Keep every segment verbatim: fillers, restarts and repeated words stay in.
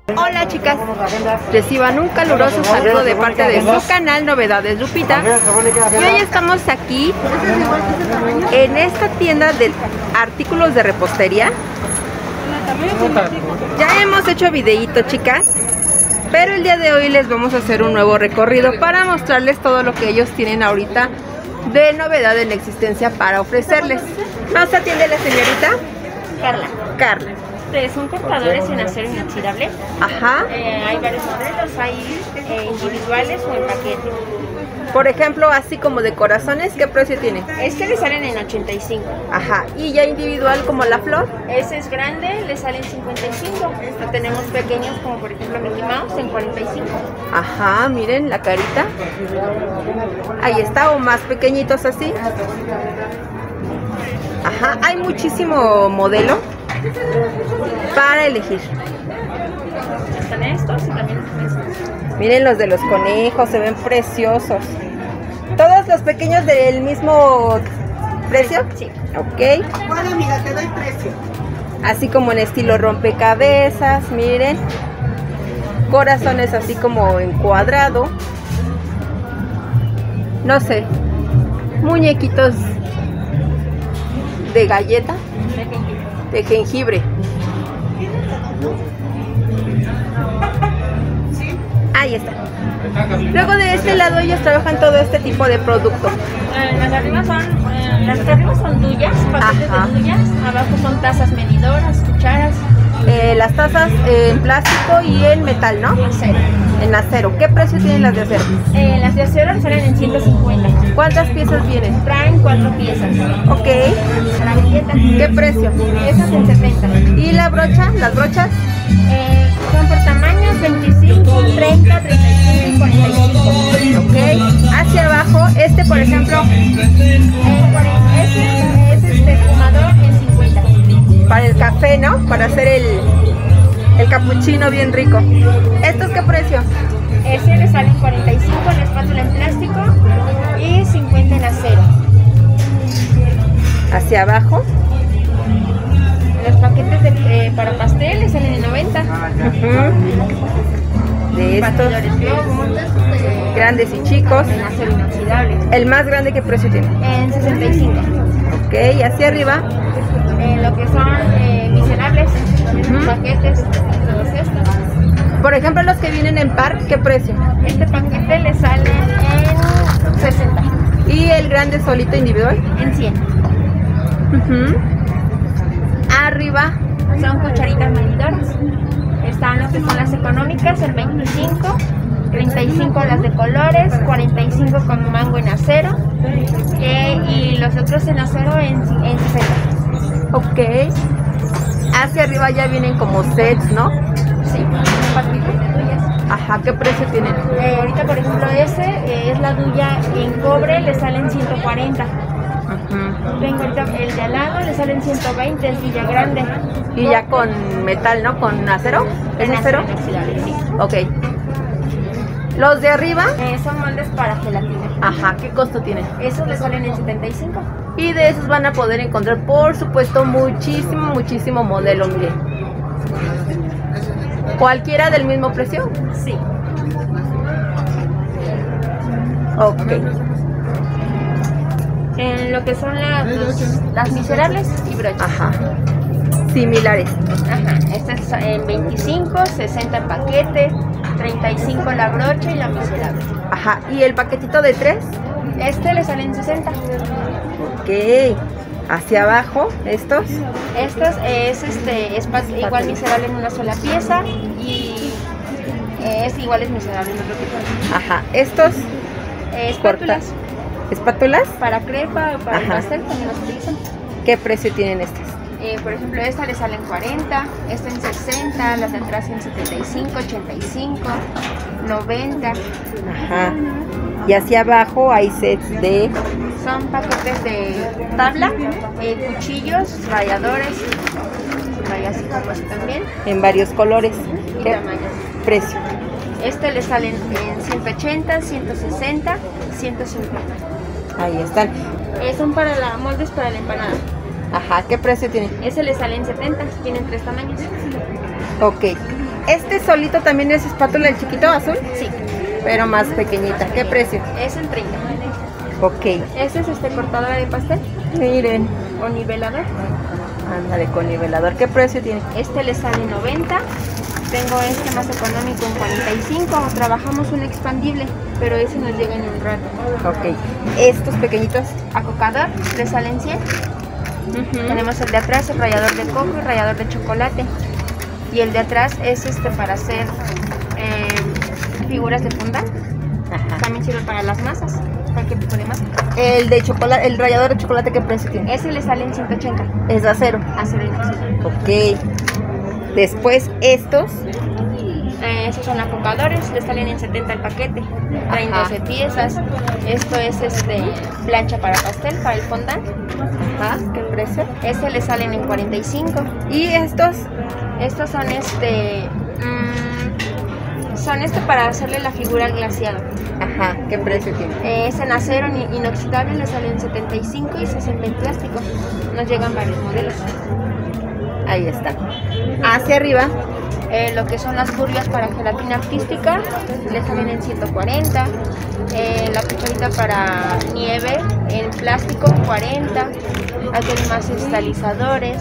Hola chicas, reciban un caluroso saludo de parte de su canal Novedades Lupita. Y hoy estamos aquí en esta tienda de artículos de repostería. Ya hemos hecho videíto, chicas, pero el día de hoy les vamos a hacer un nuevo recorrido para mostrarles todo lo que ellos tienen ahorita de novedad en existencia para ofrecerles. ¿Nos atiende la señorita? Carla. Carla. Son cortadores en acero inoxidable. Ajá. Eh, hay varios modelos, hay eh, individuales o en paquete. Por ejemplo, así como de corazones, ¿qué precio tiene? Este le salen en ochenta y cinco. Ajá. Y ya individual como la flor. Ese es grande, le salen cincuenta y cinco. Este tenemos pequeños como por ejemplo Mickey Mouse en cuarenta y cinco. Ajá, miren la carita. Ahí está, o más pequeñitos así. Ajá, hay muchísimo modelo para elegir. Están estos y también estos. Miren los de los conejos, se ven preciosos. ¿Todos los pequeños del mismo precio? Sí. Ok. Bueno, amiga, te doy precio. Así como en estilo rompecabezas, miren. Corazones así como en cuadrado. No sé. Muñequitos de galleta. De jengibre. Ahí está. Luego de este lado ellos trabajan todo este tipo de producto. Eh, las de arriba son, eh, las de arriba son duyas, paquetes Ajá. de duyas. Abajo son tazas medidoras, cucharas. Eh, las tazas en plástico y en metal, ¿no? Acero. En acero. ¿Qué precio tienen las de acero? Eh, las de acero le salen en ciento cincuenta. ¿Cuántas piezas vienen? Traen cuatro piezas. Ok. La galleta. ¿Qué precio? Esas en setenta. ¿Y la brocha? ¿Las brochas? Eh, son por tamaños veinticinco, treinta, treinta y cinco y cuarenta y cinco. Ok. Hacia abajo, este por ejemplo, Eh, cuarenta, ese es este fumador en cincuenta. para el café, ¿no? Para hacer el, el capuchino bien rico. ¿Estos qué precio? Ese le salen cuarenta y cinco la espátula en plástico y cincuenta en acero. Hacia abajo. Los paquetes de, eh, para pastel le salen en noventa. Ujú. De estos, Batidores globos, eh, grandes y chicos. en acero inoxidable. ¿El más grande qué precio tiene? En sesenta y cinco. Ok, hacia arriba. En lo que son eh, miserables, Ujú. paquetes, todos estos. Por ejemplo, los que vienen en par, ¿qué precio? Este paquete le sale en sesenta. ¿Y el grande solito individual? En cien. Ujú. Arriba. Son cucharitas medidoras. Están lo que son las económicas en veinticinco, treinta y cinco las de colores, cuarenta y cinco con mango en acero eh, y los otros en acero en, en sesenta. Ok. Hacia arriba ya vienen como sets, ¿no? Sí, paquetes de duyas. Ajá, ¿qué precio tienen? Eh, ahorita por ejemplo ese eh, es la duya en cobre, le salen ciento cuarenta. Ujú. Tengo ahorita el de al lado, le salen ciento veinte, es Villa Grande. Y ya con metal, ¿no? ¿Con acero? ¿Es En acero? inoxidable, sí. Ok. Los de arriba, Eh, son moldes para gelatina. ajá, ¿qué costo tienen? Esos le salen en setenta y cinco. Y de esos van a poder encontrar, por supuesto, muchísimo, muchísimo modelo, miren. ¿Cualquiera del mismo precio? Sí. Ok. En lo que son la- los- las miserables y brochas. Ajá. Similares. Ajá. Este es en veinticinco, sesenta el paquete, treinta y cinco la brocha y la miserable. Ajá. ¿Y el paquetito de tres? Este le sale en sesenta. Ok. Hacia abajo, estos. Estos es este es pa- igual miserable en una sola pieza y es igual es miserable en otro tipo. Ajá. Estos, Eh, espátulas espátulas. para crepa o para el Ajá. pastel también los utilizan. ¿Qué precio tienen estas? Eh, por ejemplo, esta le sale en cuarenta, esta en sesenta, las de atrás en setenta y cinco, ochenta y cinco, noventa. Ajá. Y hacia abajo hay sets de... Son paquetes de tabla, eh, cuchillos, ralladores, rayas y copas también, en varios colores. y ¿Qué tamaños. precio? Este le salen en ciento ochenta, ciento sesenta, ciento cincuenta. Ahí están. Eh, son para la moldes para la empanada. Ajá, ¿qué precio tiene? Ese le sale en setenta, tienen tres tamaños. Ok. Este solito también es espátula, el chiquito azul, Sí, pero más pequeñita. ¿Qué precio? es en treinta. Ok. Este es este cortadora de pastel Miren. o nivelador. Ándale, con nivelador. ¿Qué precio tiene? Este le sale noventa. Tengo este más económico en cuarenta y cinco. Trabajamos un expandible, pero ese nos llega en un rato. Ok. Estos pequeñitos. Acocador le salen cien. Ujú. Tenemos el de atrás, el rallador de coco y rallador de chocolate. Y el de atrás es este para hacer eh, figuras de fondant. Ajá. También sirve para las masas, cualquier tipo de masa. El de chocolate, el rallador de chocolate, ¿qué precio tiene? Ese le sale en ciento ochenta. Es de acero. Acero inoxidable. Ok. Después estos. Eh, esos son acocadores, le salen en setenta el paquete. Traen Ajá. doce piezas. Esto es este plancha para pastel, para el fondant. Ajá. ¿Qué precio? Este le salen en cuarenta y cinco. Y estos. Estos son este mm, son este para hacerle la figura al glaseado. Ajá. ¿Qué precio tiene? Eh, es en acero ni- inoxidable, le salen setenta y cinco y sesenta en plástico. Nos llegan varios modelos. Ahí está. Hacia arriba. Eh, lo que son las curvas para gelatina artística le salen en ciento cuarenta. Eh, la cucharita para nieve en plástico cuarenta. Aquí hay más estalizadores.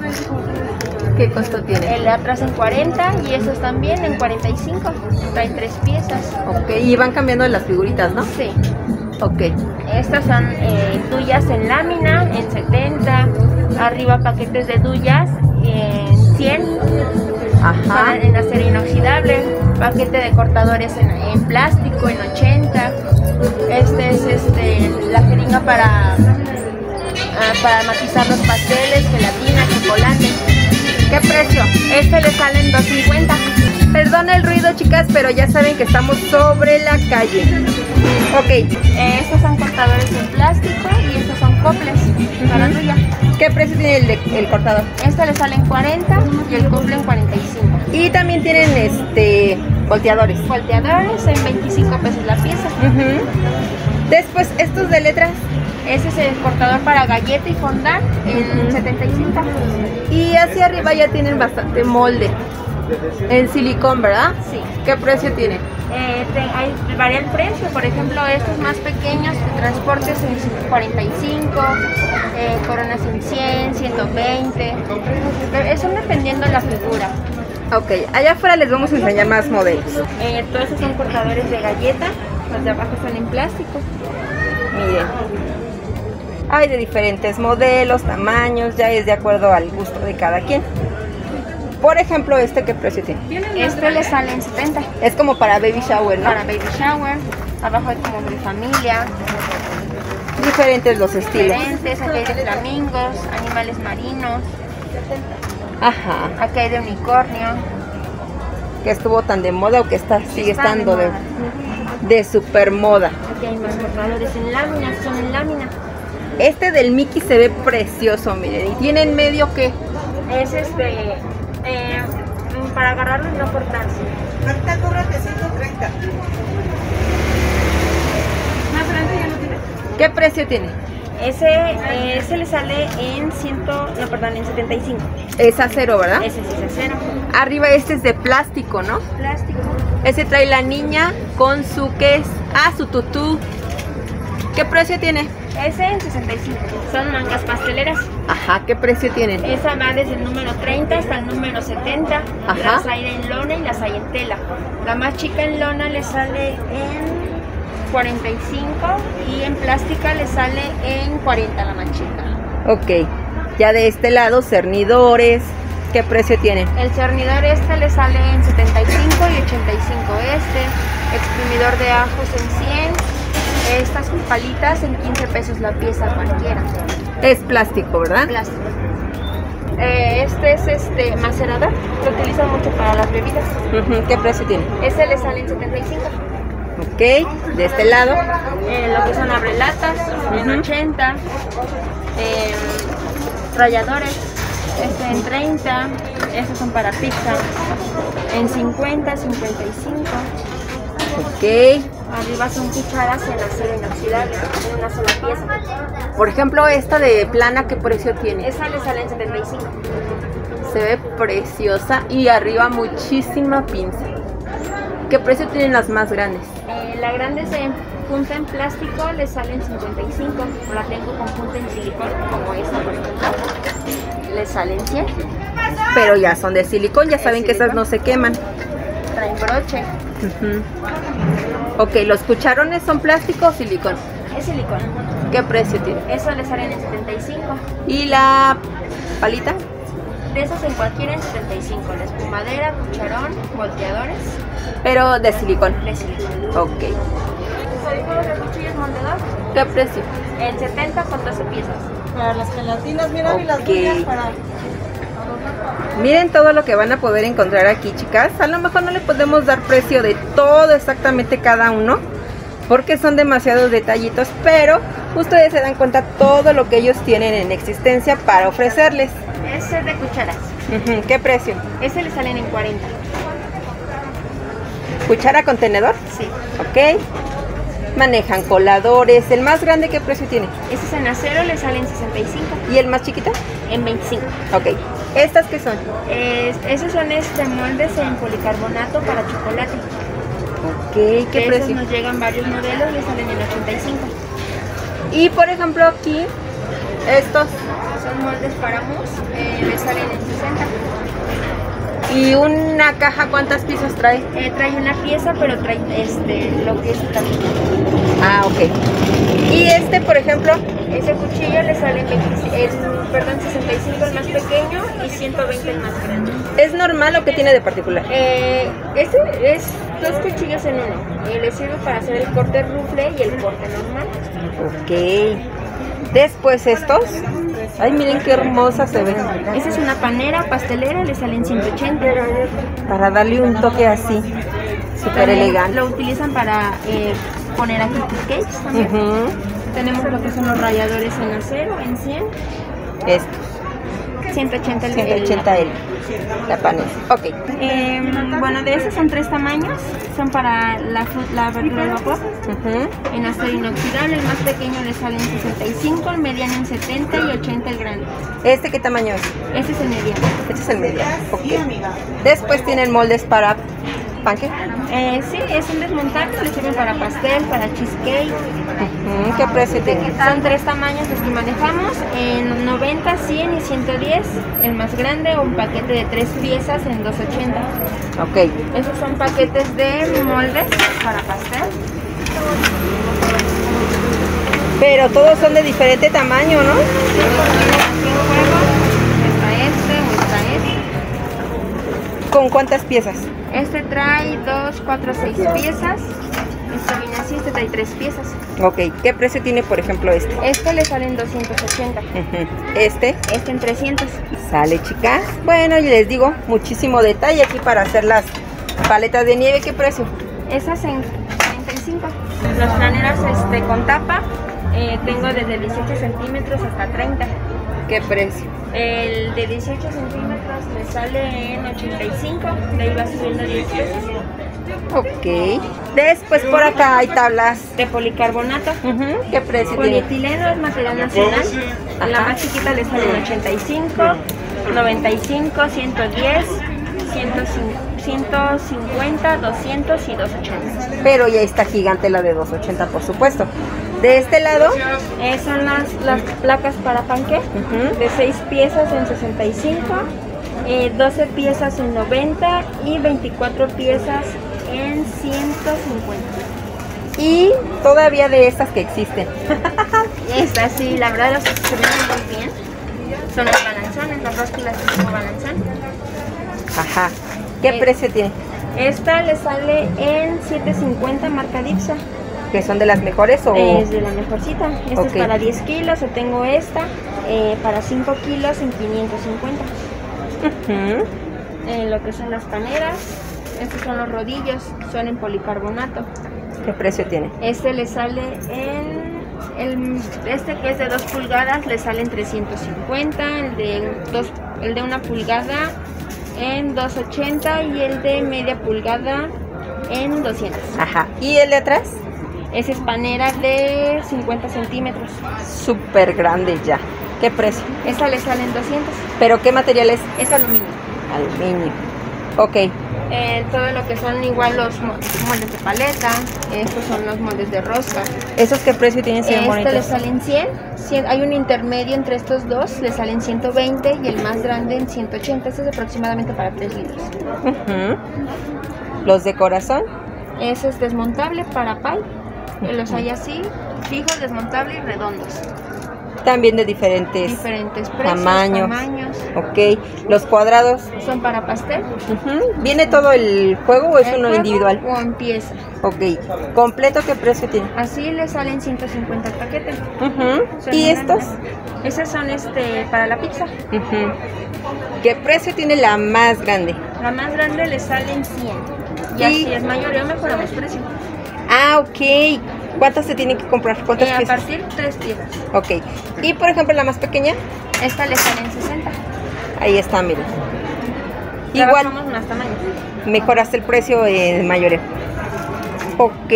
¿Qué costo tiene? El de atrás en cuarenta y esos también en cuarenta y cinco. Traen tres piezas. Ok. Y van cambiando las figuritas, ¿no? Sí. Ok. Estas son eh, duyas en lámina en setenta. Arriba paquetes de duyas en cien. Ajá. Son en acero inoxidable. Paquete de cortadores en, en plástico en ochenta. Este es este la jeringa para, ah, para matizar los pasteles, gelatina, chocolate. ¿Qué precio? Este le salen dos cincuenta. Perdón el ruido, chicas, pero ya saben que estamos sobre la calle. Ok. Eh, estos son cortadores en plástico y estos son coples para Ujú. tuya. ¿Qué precio tiene el, de- el cortador? Este le sale en cuarenta y el cople en cuarenta y cinco. Y también tienen este volteadores. Volteadores en veinticinco pesos la pieza. Ujú. Después estos de letras. Ese es el cortador para galleta y fondant en Ujú. setenta y cinco. Y hacia arriba ya tienen bastante molde. En silicón, ¿verdad? Sí. ¿Qué precio tiene? Eh, te- hay, varía el precio, por ejemplo, estos más pequeños, transportes en cuarenta y cinco, eh, coronas en cien, ciento veinte. Eh, Eso dependiendo de la figura. Ok, allá afuera les vamos a enseñar más modelos. Eh, todos estos son cortadores de galleta, los de abajo son en plástico. Miren. Hay de diferentes modelos, tamaños, ya es de acuerdo al gusto de cada quien. Por ejemplo, este, ¿qué precio tiene? Este le sale en setenta. Es como para baby shower, ¿no? Para baby shower, abajo hay como de familia, Diferentes los estilos. diferentes, aquí hay de flamingos, animales marinos, Ajá. aquí hay de unicornio. Que estuvo tan de moda o que está, sigue Está de estando de, moda. de super moda. Aquí hay más cortadores en lámina, son en lámina. Este del Mickey se ve precioso, miren. Y tiene en medio que Es este, eh, para agarrarlo y no cortarse. Ahorita cóbrate ciento treinta. Más grande ya no tiene. ¿qué precio tiene? Ese, eh, ese le sale en cien, no, perdón, en setenta y cinco. Es acero, ¿verdad? Ese sí es acero. Arriba este es de plástico, ¿no? Plástico. Ese trae la niña con su que es, ah, su tutú. ¿Qué precio tiene? Ese en sesenta y cinco. Son mangas pasteleras. Ajá, ¿qué precio tienen? Esa va desde el número treinta hasta el número setenta. Ajá. Las hay en lona y las hay en tela. La más chica en lona le sale en cuarenta y cinco y en plástica le sale en cuarenta la más chica. Ok, ya de este lado, cernidores. ¿Qué precio tienen? El cernidor este le sale en setenta y cinco y ochenta y cinco este. Exprimidor de ajos en cien. Estas palitas en quince pesos la pieza cualquiera. Es plástico, ¿verdad? Plástico. Eh, este es este macerador, lo utilizan mucho para las bebidas. Ujú, ¿qué precio tiene? Este le sale en setenta y cinco. Ok, de este lado. Eh, lo que son abrelatas en Ujú. ochenta. Eh, ralladores este en treinta. Estos son para pizza en cincuenta, cincuenta y cinco. Ok. Arriba son cucharas en acero inoxidable, en una sola pieza. Por ejemplo, esta de plana, ¿qué precio tiene? Esa le sale en setenta y cinco. Se ve preciosa y arriba muchísima pinza. ¿Qué precio tienen las más grandes? Eh, la grande se punta en plástico, le sale en cincuenta y cinco. La tengo con punta en silicón, como esta por ejemplo. Le salen cien. Pero ya son de silicón, ya saben que esas no se queman. Traen broche. Uh-huh. Ok, ¿los cucharones son plástico o silicón? Es silicón. ¿Qué precio tiene? Eso le salen en setenta y cinco. ¿Y la palita? De esos en cualquiera en setenta y cinco. La espumadera, cucharón, volteadores. Pero de silicón. De silicón. Ok. ¿Sabemos de cuchillos moldedor? ¿Qué precio? En setenta con doce piezas. Para las gelatinas, mira, y las Ok. uñas para... Miren todo lo que van a poder encontrar aquí, chicas. A lo mejor no le podemos dar precio de todo exactamente cada uno, porque son demasiados detallitos, pero ustedes se dan cuenta todo lo que ellos tienen en existencia para ofrecerles. Ese es de cucharas. Uh-huh. ¿Qué precio? Ese le salen en cuarenta. ¿Cuchara contenedor? Sí. Ok. Manejan coladores. ¿El más grande qué precio tiene? Ese es en acero, le salen sesenta y cinco. ¿Y el más chiquito? En veinticinco. Ok. ¿Estas qué son? Es, esos son este moldes en policarbonato para chocolate. Ok. De ¿Qué esos precio? nos llegan varios modelos, le salen en ochenta y cinco. Y por ejemplo aquí, estos. Son moldes para mousse, eh, le salen en sesenta. ¿Y una caja cuántas piezas trae? Eh, trae una pieza, pero trae este, lo que es también. Ah, ok. ¿Y este, por ejemplo? Ese cuchillo le sale en veinticinco, es, perdón, sesenta y cinco el más pequeño y ciento veinte el más grande. ¿Es normal o qué tiene de particular? Eh, este es dos cuchillos en uno. Eh, le sirve para hacer el corte rufle y el corte normal. Ok. Después estos. Ay, miren qué hermosa se ve. Esa es una panera pastelera, le salen ciento ochenta. Para darle un toque así. Súper También elegante. lo utilizan para eh, poner aquí cupcakes también. Uh-huh. Tenemos lo que son los ralladores en acero, en cien. Estos. ciento ochenta el ciento ochenta el. La panela. Ok. Eh, bueno, de esos son tres tamaños. Son para la, fru- la verdura al vapor. Uh-huh. En acero inoxidable, el más pequeño le sale en sesenta y cinco, el mediano en setenta y ochenta el grande. ¿Este qué tamaño es? Este es el mediano. Este es el mediano. Ok. Sí, amiga. Después tienen moldes para panque. Eh, sí, es un desmontable, le sirven para pastel, para cheesecake. Uh-huh. ¿Qué precio tiene? Son tres tamaños los que manejamos, en noventa, cien y ciento diez. El más grande, un paquete de tres piezas en doscientos ochenta. Ok. Esos son paquetes de moldes para pastel. Pero todos son de diferente tamaño, ¿no? Aquí en juego está este o está este. ¿Con cuántas piezas? Este trae dos, cuatro, seis piezas. Este viene así, este trae tres piezas. Ok. ¿Qué precio tiene, por ejemplo, este? Este le sale en doscientos ochenta. Uh-huh. Este. Este en trescientos. Sale, chicas. Bueno, y les digo, muchísimo detalle aquí para hacer las paletas de nieve. ¿Qué precio? Esas en cuarenta y cinco. Los planeros este, con tapa, eh, tengo desde dieciocho centímetros hasta treinta. ¿Qué precio? El de dieciocho centímetros me sale en ochenta y cinco, de ahí va subiendo diez pesos. Ok. Después por acá hay tablas. De policarbonato. Ujú. ¿Qué precio tiene? Polietileno es material nacional. A la Ajá. más chiquita le sale en ochenta y cinco, noventa y cinco, ciento diez, ciento cincuenta, doscientos y doscientos ochenta. Pero ya está gigante la de doscientos ochenta, por supuesto. De este lado, Eh, son las, las placas para panqué, ujú, de seis piezas en sesenta y cinco, eh, doce piezas en noventa y veinticuatro piezas en ciento cincuenta. y todavía de estas que existen. Estas sí, la verdad los que se ven muy bien son los balanzones, las rosquillas como balanzón. Ajá. ¿Qué Eh, precio tiene? Esta le sale en siete cincuenta marca Dipsa. ¿Que son de las mejores o...? Es de la mejorcita. Esta Ok. es para diez kilos o tengo esta eh, para cinco kilos en quinientos cincuenta. Ujú. Eh, lo que son las paneras, estos son los rodillos, son en policarbonato. ¿Qué precio tiene? Este le sale en... El, este que es de dos pulgadas le sale en trescientos cincuenta, el de, dos, el de una pulgada en doscientos ochenta y el de media pulgada en doscientos. Ajá. ¿Y el de atrás? Esa es panera de cincuenta centímetros. Súper grande ya. ¿Qué precio? Esa le sale en doscientos. ¿Pero qué material es? Es aluminio. Aluminio. Ok. Eh, todo lo que son igual los mo- moldes de paleta. Estos son los moldes de rosca. ¿Esos qué precio tienen? Se ven Este le bonitos. salen cien, cien. Hay un intermedio entre estos dos. Le salen ciento veinte y el más grande en ciento ochenta. Este es aproximadamente para tres litros. Ujú. Los de corazón. Ese es desmontable para pal. Los hay así, fijos, desmontables y redondos. También de diferentes Diferentes precios, tamaños. tamaños. Ok. Los cuadrados. Son para pastel. Ujú. ¿Viene todo el juego o es ¿El uno juego individual? O en pieza. Ok. ¿Completo qué precio tiene? Así le salen ciento cincuenta el paquete. Ujú. Son ¿Y grandes. estos? Esos son este para la pizza. Ujú. ¿Qué precio tiene la más grande? La más grande le salen cien. Y Y- así es mayor, ya mejoramos precio. Ah, ok. ¿Cuántas se tienen que comprar? ¿Cuántas Eh, a piezas? partir tres piezas. Ok. Y por ejemplo la más pequeña, Esta le salen sesenta. ahí está, miren. Igual, Trabajamos más tamaños. mejoraste el precio en mayoreo. Ok.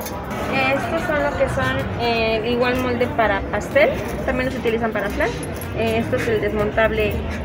Estos son lo que son eh, igual molde para pastel, también los utilizan para flan. Eh, esto es el desmontable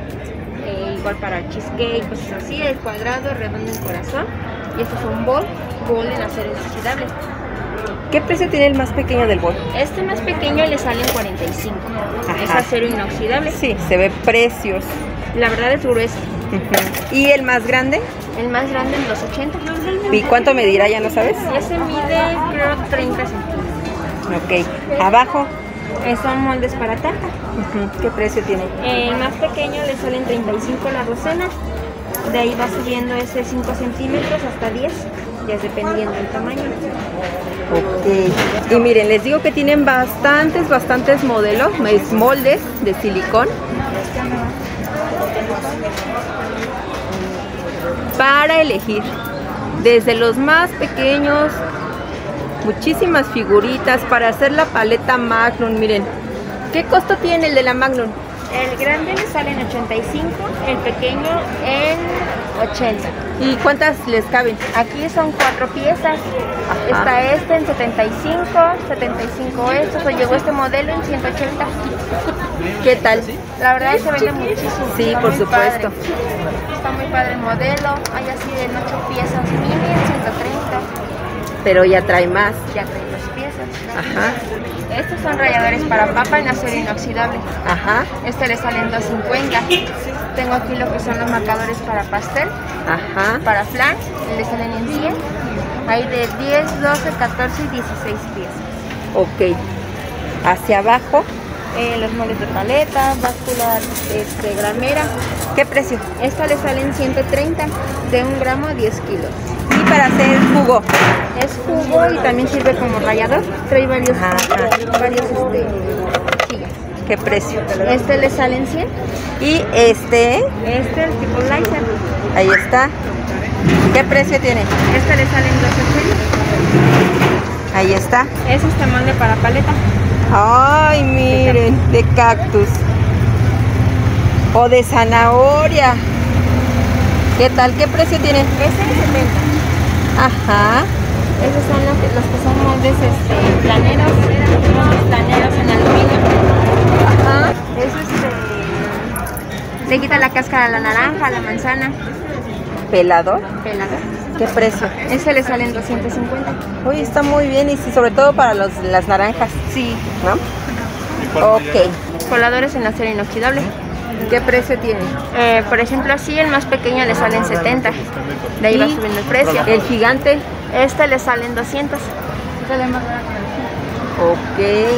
eh, igual para cheesecake, cosas así, el cuadrado, redondo en corazón. Y esto es un bol, bol en acero inoxidable. ¿Qué precio tiene el más pequeño del bol? Este más pequeño le sale en cuarenta y cinco. Ajá. Es acero inoxidable. Sí, se ve precios. La verdad es grueso. Ujú. ¿Y el más grande? El más grande en dos ochenta. ¿Y cuánto medirá? ¿Ya no sabes? Ese mide creo treinta centímetros. Ok. Abajo, Eh, son moldes para tarta. ujú, ¿qué precio tiene? El más pequeño le salen treinta y cinco la docena. De ahí va subiendo ese cinco centímetros hasta diez, ya es dependiendo del tamaño. Ok. Y miren, les digo que tienen bastantes, bastantes modelos, es moldes de silicón. Para elegir. Desde los más pequeños, muchísimas figuritas para hacer la paleta Magnum. Miren, ¿qué costo tiene el de la Magnum? El grande le sale en ochenta y cinco, el pequeño en ochenta. ¿Y cuántas les caben? Aquí son cuatro piezas. Ajá. Está este en setenta y cinco, setenta y cinco estos, o llegó este modelo en ciento ochenta. ¿Qué tal? La verdad es que vende muchísimo. Sí, está por muy supuesto. padre. Está muy padre el modelo. Hay así de ocho piezas mini en ciento treinta. Pero ya trae más. Ya trae dos piezas. Ajá, Estos son ralladores para papa en acero inoxidable. ajá, Este le sale en dos cincuenta. Tengo aquí lo que son los marcadores para pastel, ajá. para flan, le salen en cien. Hay de diez, doce, catorce y dieciséis piezas. Ok. Hacia abajo, Eh, los moldes de paleta, báscula este, gramera. ¿qué precio? Esta le sale en ciento treinta, de un gramo a diez kilos. Y para hacer jugo. Es jugo y también sirve como rallador. Trae varios, Ajá. varios este, cuchillas. ¿Qué precio? Este le sale en cien. Y este, Este el tipo Licer. ahí está. ¿Qué precio tiene? Este le sale en dos ochenta. Ahí está. Es este molde para paleta. Ay, miren, de cactus. O de zanahoria. ¿Qué tal? ¿Qué precio tiene? Este es setenta. Ajá. Esos son los que, los que son moldes este, planeros. Moldes planeros en aluminio. Ajá. Eso este, le quita la cáscara a la naranja, a la manzana. Pelador. Pelado. ¿Qué precio? Ese le sale en doscientos cincuenta. Uy, está muy bien y sí, sobre todo para los, las naranjas, Sí. ¿no? Ok. Coladores en acero inoxidable. ¿Qué precio tiene? Eh, por ejemplo, así el más pequeño le sale en setenta. De ahí va Y subiendo el precio. El gigante. Este le sale en doscientos. Sale más barato. Ok.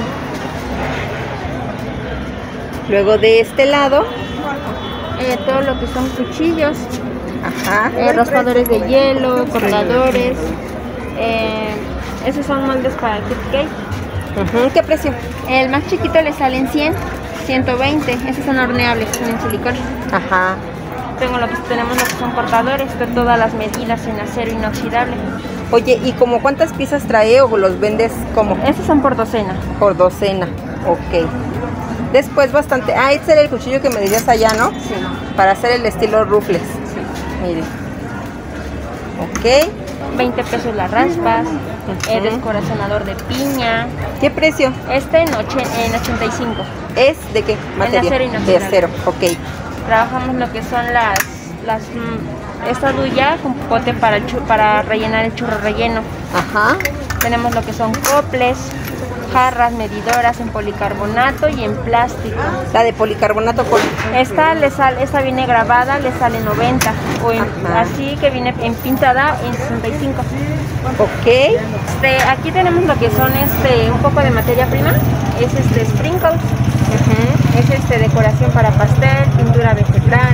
Luego de este lado. Eh, todo lo que son cuchillos, Ajá. eh, raspadores de hielo, cortadores. Eh, esos son moldes para el cupcake. Ujú, ¿qué precio? El más chiquito le sale en cien, ciento veinte. Esos son horneables, son en silicón. Ajá. Tengo lo que, tenemos lo que son cortadores de todas las medidas en acero inoxidable. Oye, ¿y como cuántas piezas trae o los vendes como? Estos son por docena. Por docena. Ok. Después bastante. Ah, este era el cuchillo que me decías allá, ¿no? Sí. Para hacer el estilo rufles. Sí. Miren. Ok. veinte pesos las raspas, uh-huh. El descorazonador de piña. ¿Qué precio? Este en, oche, en ochenta y cinco. ¿Es de qué materia? En acero inoxidable. De acero, ok. Trabajamos lo que son las, las esta duya con pote para, el chu, para rellenar el churro relleno. Ajá. Tenemos lo que son coples, jarras medidoras en policarbonato y en plástico. La de policarbonato con... Esta le sale, esta viene grabada, le sale noventa, o en, así que viene en pintada en sesenta y cinco. Ok. Este, aquí tenemos lo que son este un poco de materia prima, es este sprinkles, uh-huh. Es este decoración para pastel, pintura vegetal.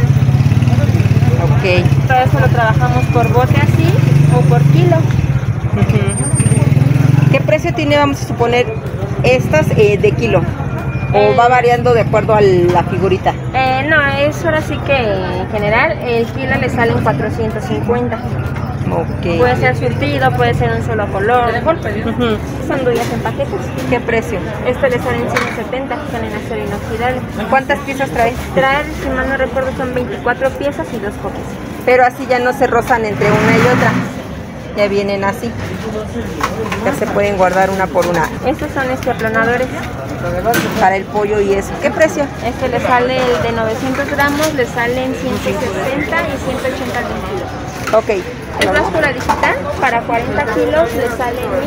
Ok. Todo eso lo trabajamos por bote así o por kilo. Uh-huh. ¿Qué precio tiene, vamos a suponer, estas eh, de kilo? ¿O eh, va variando de acuerdo a la figurita? Eh, no, es ahora sí que en general el kilo le sale en cuatrocientos cincuenta. Okay. Puede ser surtido, puede ser un solo color. Uh-huh. Son duyas en paquetes. ¿Qué precio? Este le sale en ciento setenta, son en acero inoxidable. ¿Cuántas piezas trae? Trae, si mal no recuerdo, son veinticuatro piezas y dos copias. Pero así ya no se rozan entre una y otra. Ya vienen así. Ya se pueden guardar una por una. Estos son este aplanadores. Para el pollo y eso. ¿Qué precio? Este le sale el de novecientos gramos, le sale en ciento sesenta y ciento ochenta al veintidós. Ok. Es báscula digital, para cuarenta kilos le sale mil.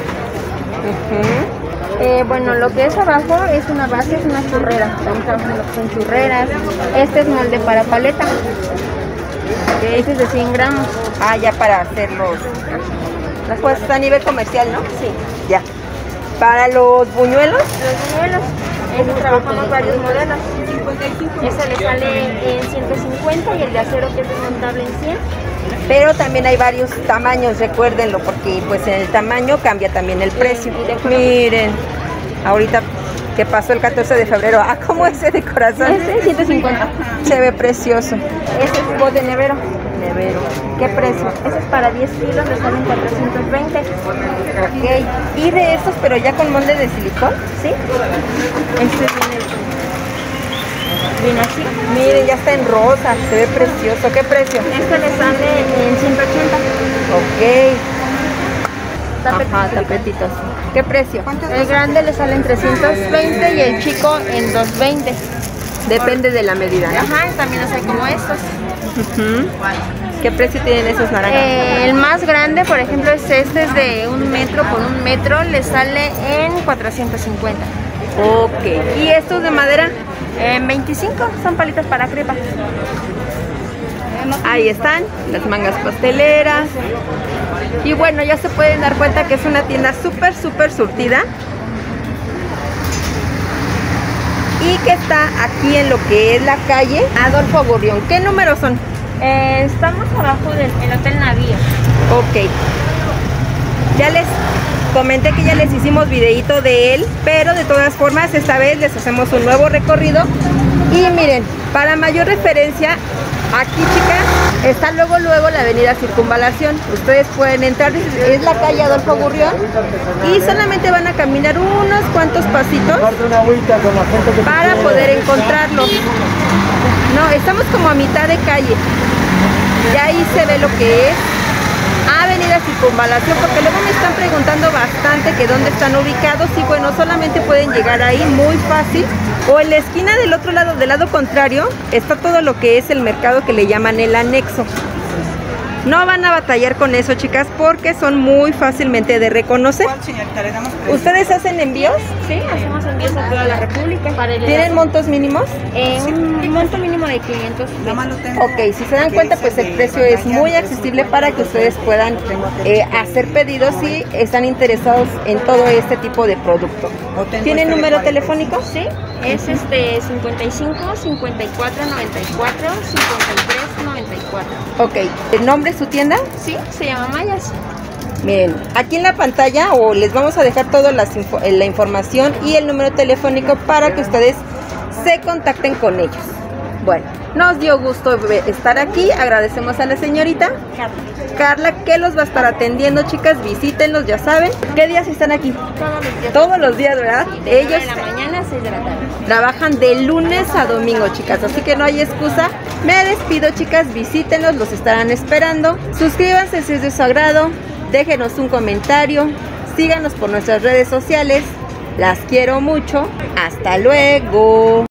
Uh-huh. eh, bueno, lo que es abajo es una base, es una churrera. Estamos trabajando con churreras. Este es molde para paleta. Este es de cien gramos. Ah, ya para hacerlos. Pues a nivel comercial, ¿no? Sí. Ya. Para los buñuelos. Los buñuelos. Este trabajamos varios modelos. Ese le sale en ciento cincuenta y el de acero que es desmontable en cien. Pero también hay varios tamaños, recuérdenlo, porque pues en el tamaño cambia también el precio. Miren, ahorita que pasó el catorce de febrero, ah, ¿cómo es ese de corazón? Este ciento cincuenta. Se ve precioso. Este es bote nevero. Nevero. ¿Qué precio? Este es para diez kilos, le salen cuatrocientos veinte. Ok. ¿Y de estos, pero ya con molde de silicón? Sí. Este viene, viene así. Miren, ya está en rosa, se ve precioso. ¿Qué precio? Este le sale en ciento ochenta. Ok. Tapetitos. Ajá, tapetitos. ¿Qué precio? El grande le sale en trescientos veinte y el chico en doscientos veinte. Depende de la medida, ¿no? Ajá, también los hay como estos. Uh-huh. ¿Qué precio tienen esos naranjas? Eh, el más grande, por ejemplo, es este, es de un metro por un metro, le sale en cuatrocientos cincuenta. Ok. ¿Y estos de madera? En veinticinco, son palitos para crepa. Ahí están, las mangas pasteleras. Y bueno, ya se pueden dar cuenta que es una tienda súper, súper surtida. Y que está aquí en lo que es la calle Adolfo Gurrión. ¿Qué números son? Eh, estamos abajo del el Hotel Navío. Ok. Ya les comenté que ya les hicimos videíto de él, pero de todas formas esta vez les hacemos un nuevo recorrido. Y miren, para mayor referencia, aquí, chicas, está luego luego la avenida Circunvalación. Ustedes pueden entrar, es la calle Adolfo Gurrión, y solamente van a caminar unos cuantos pasitos para poder encontrarlos. No, estamos como a mitad de calle. Y ahí se ve lo que es avenida Circunvalación, porque luego me están preguntando bastante que dónde están ubicados. Y bueno, solamente pueden llegar ahí muy fácil. O en la esquina del otro lado, del lado contrario, está todo lo que es el mercado que le llaman el anexo. No van a batallar con eso, chicas, porque son muy fácilmente de reconocer. ¿Ustedes hacen envíos? Sí, hacemos envíos a toda la República. ¿Tienen montos mínimos? Eh, un monto mínimo de quinientos. Ok, si se dan cuenta, pues el precio es muy accesible para que ustedes puedan eh, hacer pedidos si están interesados en todo este tipo de producto. ¿Tienen número telefónico? Sí, es este cincuenta y cinco, cincuenta y cuatro, noventa y cuatro, cincuenta y tres, noventa y cuatro. Ok, ¿el nombre de su tienda? Sí, se llama Mayas. Miren, aquí en la pantalla o les vamos a dejar toda la, la información y el número telefónico para que ustedes se contacten con ellos. Bueno, Nos dio gusto estar aquí, agradecemos a la señorita Carla que los va a estar atendiendo, chicas, visítenlos, ya saben. ¿Qué días están aquí? Todos los días. Todos los días, ¿verdad? De Ellos nueve de la mañana a seis de la tarde. trabajan de lunes a domingo, chicas, así que no hay excusa. Me despido, chicas, visítenlos, los estarán esperando. Suscríbanse si es de su agrado, déjenos un comentario, síganos por nuestras redes sociales. Las quiero mucho. Hasta luego.